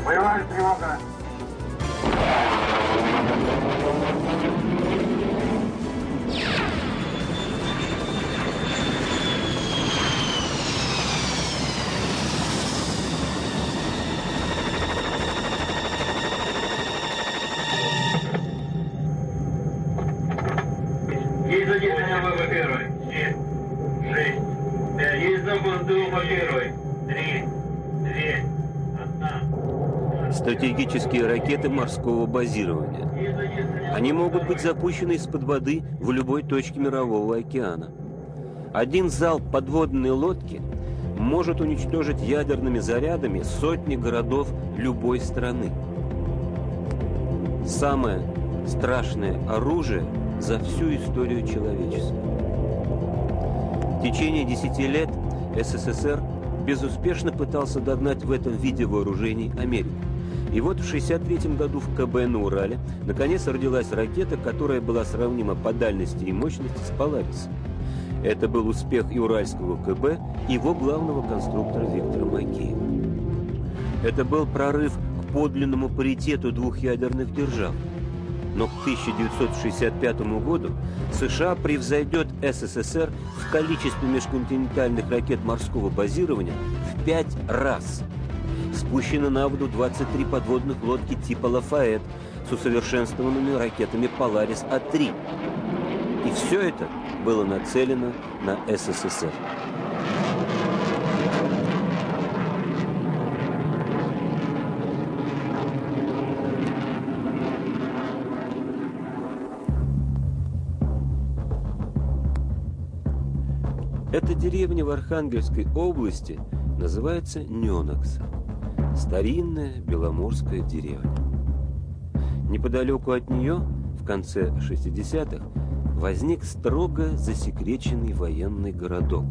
Боевая тревога. Есть задержание ВВ первый. 7, 6, 5. Есть запуск ДУ первый. 3, 2, 1. Стратегические ракеты морского базирования. Они могут быть запущены из-под воды в любой точке Мирового океана. Один залп подводной лодки может уничтожить ядерными зарядами сотни городов любой страны. Самое страшное оружие за всю историю человечества. В течение 10 лет СССР безуспешно пытался догнать в этом виде вооружений Америку. И вот в 1963 году в КБ на Урале наконец родилась ракета, которая была сравнима по дальности и мощности с «Поларисом». Это был успех и уральского КБ, и его главного конструктора Виктора Макеева. Это был прорыв к подлинному паритету двух ядерных держав. Но к 1965 году США превзойдет СССР в количестве межконтинентальных ракет морского базирования в 5 раз. Спущено на воду 23 подводных лодки типа «Лафайет» с усовершенствованными ракетами «Поларис-А3». И все это было нацелено на СССР. Эта деревня в Архангельской области называется Ненокса. Старинная беломорская деревня. Неподалеку от нее, в конце 60-х, возник строго засекреченный военный городок.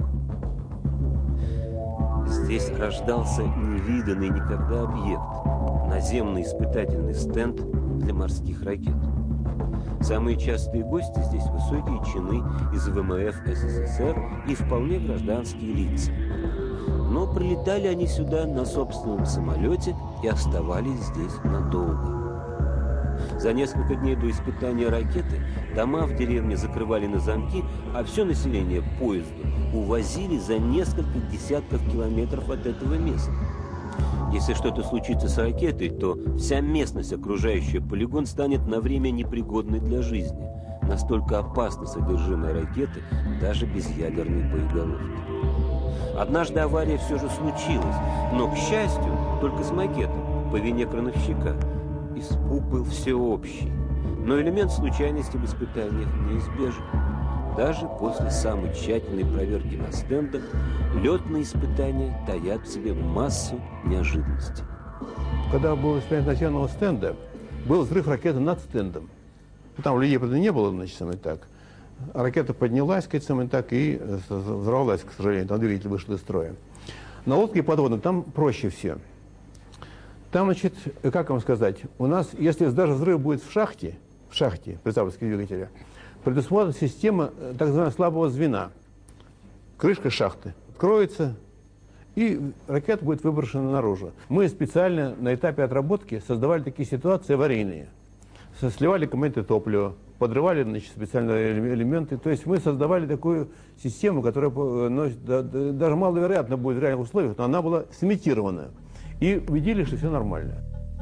Здесь рождался невиданный никогда объект – наземный испытательный стенд для морских ракет. Самые частые гости здесь высокие чины из ВМФ СССР и вполне гражданские лица. Но прилетали они сюда на собственном самолете и оставались здесь надолго. За несколько дней до испытания ракеты дома в деревне закрывали на замки, а все население поезда увозили за несколько десятков километров от этого места. Если что-то случится с ракетой, то вся местность, окружающая полигон, станет на время непригодной для жизни. Настолько опасно содержимое ракеты даже без ядерной боеголовки. Однажды авария все же случилась, но, к счастью, только с макетом, по вине крановщика. Испуг был всеобщий, но элемент случайности в испытаниях неизбежен. Даже после самой тщательной проверки на стендах летные испытания таят в себе массу неожиданностей. Когда было испытание наземного стенда, был взрыв ракеты над стендом. Там людей, правда, не было, значит, самое так. А ракета поднялась, самое так, и взорвалась, к сожалению, там двигатель вышел из строя. На лодке подводной там проще все. Там, значит, как вам сказать, у нас, если даже взрыв будет в шахте при запуске двигателя, предусмотрена система так называемого слабого звена. Крышка шахты откроется, и ракета будет выброшена наружу. Мы специально на этапе отработки создавали такие ситуации аварийные. Сливали комменты топлива, подрывали, значит, специальные элементы. То есть мы создавали такую систему, которая, даже маловероятно будет в реальных условиях, но она была сымитирована. И убедились, что все нормально.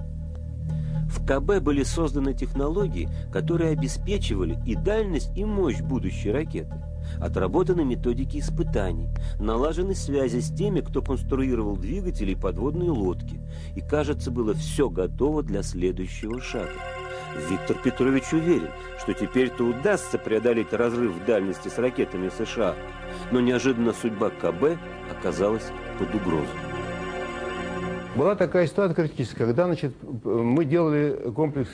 В КБ были созданы технологии, которые обеспечивали и дальность, и мощь будущей ракеты. Отработаны методики испытаний, налажены связи с теми, кто конструировал двигатели и подводные лодки. И, кажется, было все готово для следующего шага. Виктор Петрович уверен, что теперь-то удастся преодолеть разрыв в дальности с ракетами США. Но неожиданно судьба КБ оказалась под угрозой. Была такая ситуация критическая, когда, значит, мы делали комплекс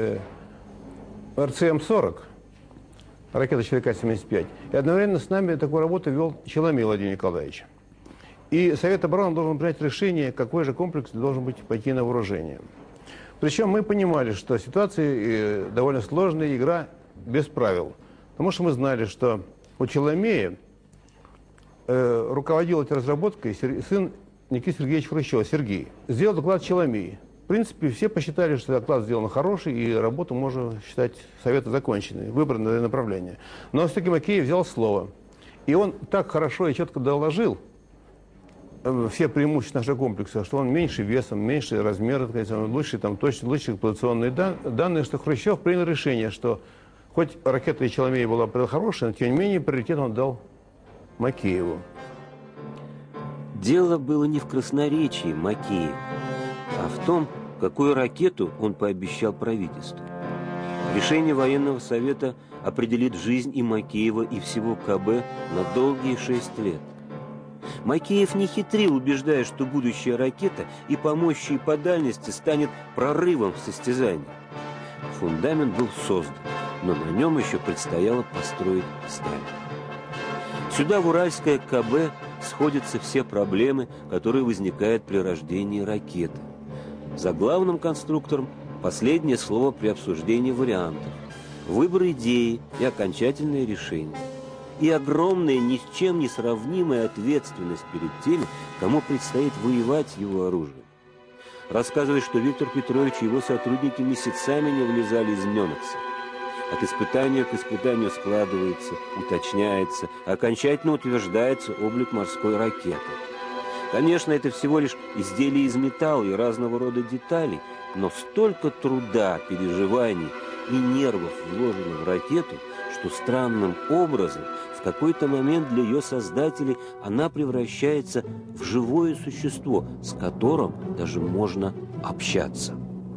РЦМ-40, ракета ЧВК-75, и одновременно с нами такую работу вел Челомей Владимир Николаевич. И Совет обороны должен принять решение, какой же комплекс должен быть пойти на вооружение. Причем мы понимали, что ситуация довольно сложная, игра без правил. Потому что мы знали, что у Челомея руководил этой разработкой сын Никиты Сергеевича Хрущева, Сергей. Сделал доклад Челомей. в принципе, все посчитали, что доклад сделан хороший, и работу можно считать совета законченной, выбранное направление. Но все-таки Макеев взял слово. И он так хорошо и четко доложил все преимущества нашего комплекса, что он меньше весом, меньше размера, лучше эксплуатационные данные, что Хрущев принял решение, что хоть ракета Челомея была хорошая, но тем не менее приоритет он дал Макееву. Дело было не в красноречии Макеева, а в том, какую ракету он пообещал правительству. Решение военного совета определит жизнь и Макеева, и всего КБ на долгие 6 лет. Макеев не хитрил, убеждая, что будущая ракета и по мощи, и по дальности станет прорывом в состязании. Фундамент был создан, но на нем еще предстояло построить здание. Сюда, в Уральское КБ, сходятся все проблемы, которые возникают при рождении ракеты. За главным конструктором последнее слово при обсуждении вариантов, выбор идеи и окончательное решение. И огромная, ни с чем не сравнимая ответственность перед теми, кому предстоит воевать его оружием. Рассказывает, что Виктор Петрович и его сотрудники месяцами не вылезали из Мёнокса. От испытания к испытанию складывается, уточняется, окончательно утверждается облик морской ракеты. Конечно, это всего лишь изделия из металла и разного рода деталей, но столько труда, переживаний и нервов вложено в ракету, что странным образом в какой-то момент для ее создателей она превращается в живое существо, с которым даже можно общаться.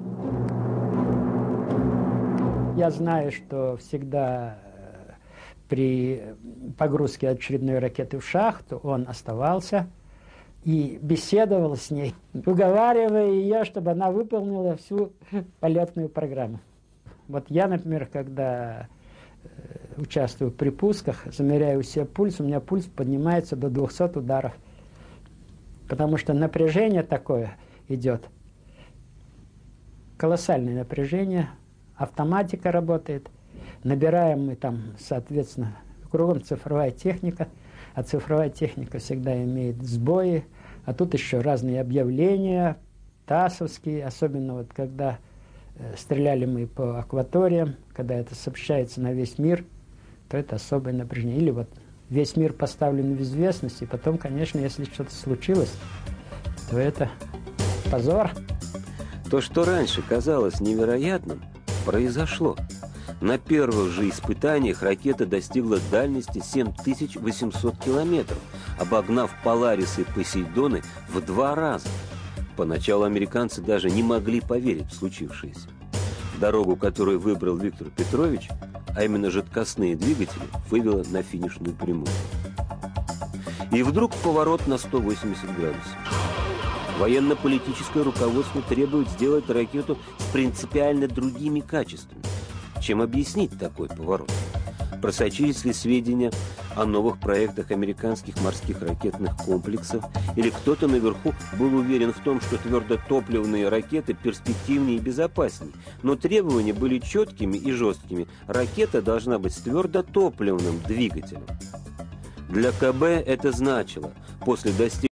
Я знаю, что всегда при погрузке очередной ракеты в шахту он оставался и беседовал с ней, уговаривая ее, чтобы она выполнила всю полетную программу. Вот я, например, когда участвую в припусках, замеряю себе пульс, у меня пульс поднимается до 200 ударов. Потому что напряжение такое идет. Колоссальное напряжение. Автоматика работает. Набираем мы там, соответственно, кругом цифровая техника. А цифровая техника всегда имеет сбои. А тут еще разные объявления, ТАССовские, особенно вот когда стреляли мы по акваториям, когда это сообщается на весь мир, то это особое напряжение. Или вот весь мир поставлен в известность, и потом, конечно, если что-то случилось, то это позор. То, что раньше казалось невероятным, произошло. На первых же испытаниях ракета достигла дальности 7800 километров, обогнав Поларисы и Посейдоны в 2 раза. Поначалу американцы даже не могли поверить в случившееся. Дорогу, которую выбрал Виктор Петрович, а именно жидкостные двигатели, вывела на финишную прямую. И вдруг поворот на 180 градусов. Военно-политическое руководство требует сделать ракету с принципиально другими качествами. Чем объяснить такой поворот? Просочились ли сведения о новых проектах американских морских ракетных комплексов? Или кто-то наверху был уверен в том, что твердотопливные ракеты перспективнее и безопаснее? Но требования были четкими и жесткими. Ракета должна быть с твердотопливным двигателем. Для КБ это значило, после достижения